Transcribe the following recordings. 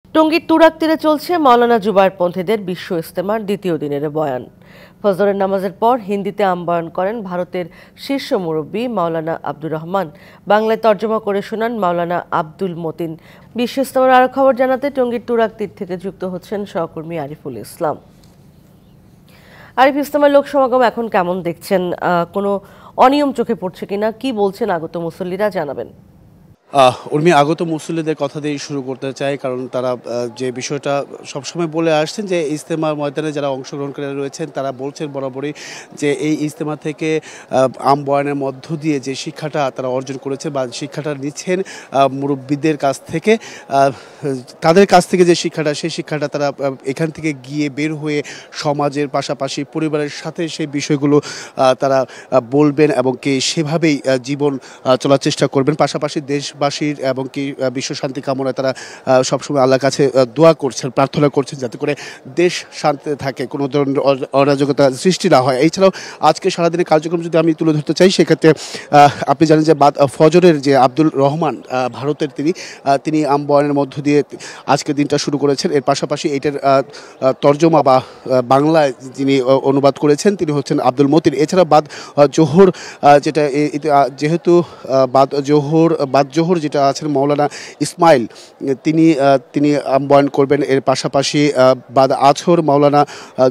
টঙ্গীর তুরাগ তীরে চলছে মাওলানা জুবায়েরপন্থীদের বিশ্ব ইজতেমার দ্বিতীয় দিনের বয়ান। ফজরের নামাজের পর হিন্দিতে আহ্বান করেন ভারতের শীর্ষ মুরব্বী মাওলানা আব্দুর রহমান। বাংলায় তর্জমা করে শোনান মাওলানা আব্দুল মতিন। বিশ্ব ইজতেমার আরো খবর জানাতে টঙ্গীর তুরাগ তীর থেকে যুক্ত হচ্ছেন সহকর্মী আরিফুল ইসলাম। আরিফ, ইজতেমার লোক সমাগম এখন কেমন দেখছেন? কোনো অনিয়ম চোখে পড়ছে কিনা, কি বলছেন আগত মুসল্লিরা, জানাবেন। উর্মি, আগত মুসল্লিদের কথা দিয়ে শুরু করতে চাই, কারণ তারা যে বিষয়টা সবসময় বলে আসছেন যে ইজতেমার ময়দানে যারা অংশগ্রহণকারী রয়েছেন তারা বলছেন বরাবরই যে এই ইজতেমা থেকে বয়ানের মধ্য দিয়ে যে শিক্ষাটা তারা অর্জন করেছে বা শিক্ষাটা নিচ্ছেন মুরব্বীদের কাছ থেকে, তাদের কাছ থেকে যে শিক্ষাটা, সেই শিক্ষাটা তারা এখান থেকে গিয়ে বের হয়ে সমাজের পাশাপাশি পরিবারের সাথে সেই বিষয়গুলো তারা বলবেন এবং কি সেভাবেই জীবন চলার চেষ্টা করবেন। পাশাপাশি দেশবাসীর এবং কি বিশ্ব শান্তি কামনায় তারা সবসময় আল্লাহর কাছে দোয়া করছেন, প্রার্থনা করছেন যাতে করে দেশ শান্তিতে থাকে, কোনো ধরনের অরাজকতা সৃষ্টি না হয়। এছাড়াও আজকে সারাদিনের কার্যক্রম যদি আমি তুলে ধরতে চাই, সেক্ষেত্রে আপনি জানেন যে ফজরের যে আব্দুল রহমান ভারতের তিনি বয়ানের মধ্য দিয়ে আজকের দিনটা শুরু করেছেন। এর পাশাপাশি এটার তর্জমা বা বাংলায় যিনি অনুবাদ করেছেন তিনি হচ্ছেন আব্দুল মতিন। এছাড়া বাদ জোহর যেটা যেহেতু বাদ জোহর যেটা আছেন মাওলানা ইসমাইল, তিনি বয়ান করবেন। এর পাশাপাশি বাদ আছর মাওলানা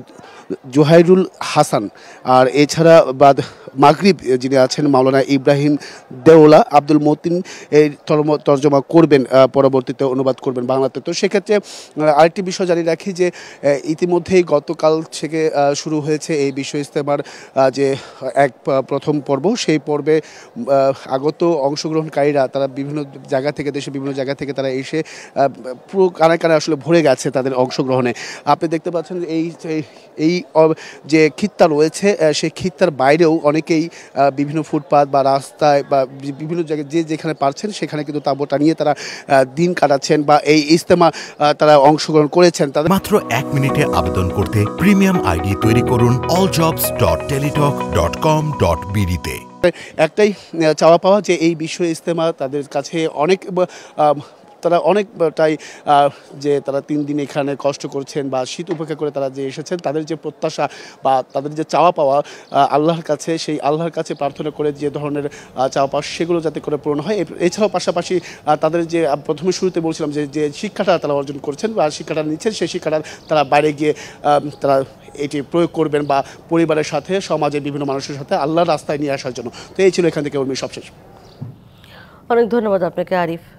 জোহাইরুল হাসান, আর এছাড়া বাদ মাগরিব যিনি আছেন মাওলানা ইব্রাহিম দেওলা, আব্দুল মতিন এই তর্জমা করবেন, পরবর্তীতে অনুবাদ করবেন বাংলাতে। তো সেক্ষেত্রে আরেকটি বিষয় জানিয়ে রাখি যে ইতিমধ্যেই গতকাল থেকে শুরু হয়েছে এই বিশ্ব ইজতেমার যে প্রথম পর্ব। সেই পর্বে আগত অংশগ্রহণকারীরা তারা বিভিন্ন জায়গা থেকে, দেশের বিভিন্ন জায়গা থেকে তারা এসে পুরো কানায় কানায় আসলে ভরে গেছে তাদের অংশগ্রহণে। আপনি দেখতে পাচ্ছেন এই যে খিত্তা রয়েছে, সেই খিত্তার বাইরেও অনেকেই বিভিন্ন ফুটপাত বা রাস্তায় বা বিভিন্ন জায়গায় যেখানে পারছেন সেখানে কিন্তু তাঁবু টানিয়ে তারা দিন কাটাচ্ছেন বা এই ইজতেমা তারা অংশগ্রহণ করেছেন। তাদের মাত্র 1 মিনিটে আবেদন করতে প্রিমিয়াম আইডি তৈরি করুন alljobs.teletalk.com.bd তে। একটাই চাওয়া পাওয়া যে এই বিশ্ব ইজতেমা তাদের কাছে অনেকটাই যে তারা 3 দিন এখানে কষ্ট করছেন বা শীত উপেক্ষা করে তারা যে এসেছেন, তাদের যে প্রত্যাশা বা তাদের যে চাওয়া পাওয়া আল্লাহর কাছে, সেই আল্লাহর কাছে প্রার্থনা করে যে ধরনের চাওয়া পাওয়া সেগুলো যাতে করে পূরণ হয়। এছাড়াও পাশাপাশি তাদের যে প্রথমে শুরুতে বলছিলাম যে শিক্ষাটা তারা অর্জন করছেন বা শিক্ষাটা নিচ্ছেন, সেই শিক্ষাটা তারা বাইরে গিয়ে তারা এটি প্রয়োগ করবেন বা পরিবারের সাথে, সমাজের বিভিন্ন মানুষের সাথে আল্লাহর রাস্তায় নিয়ে আসার জন্য। তো এই ছিল এখান থেকে সবশেষ। অনেক ধন্যবাদ আপনাকে আরিফ।